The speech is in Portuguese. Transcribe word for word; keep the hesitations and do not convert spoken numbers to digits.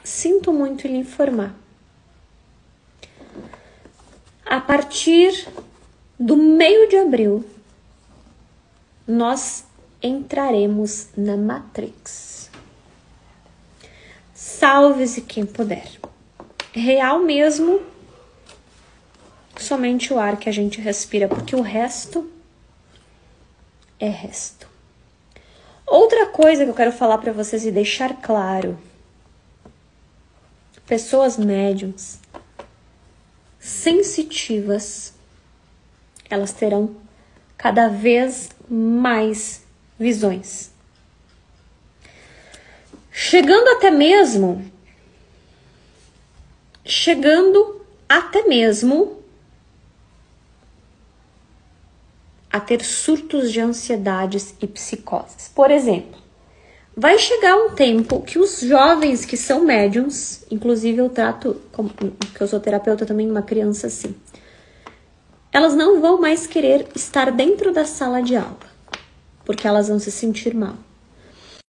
sinto muito lhe informar. A partir do meio de abril, nós entraremos na Matrix. Salve-se quem puder. Real mesmo, somente o ar que a gente respira, porque o resto é resto. Outra coisa que eu quero falar para vocês e deixar claro: pessoas médiums sensitivas, elas terão cada vez mais visões. Chegando até mesmo, chegando até mesmo a ter surtos de ansiedades e psicoses. Por exemplo, vai chegar um tempo que os jovens que são médiums, inclusive eu trato, como que eu sou terapeuta também, uma criança assim, elas não vão mais querer estar dentro da sala de aula, porque elas vão se sentir mal.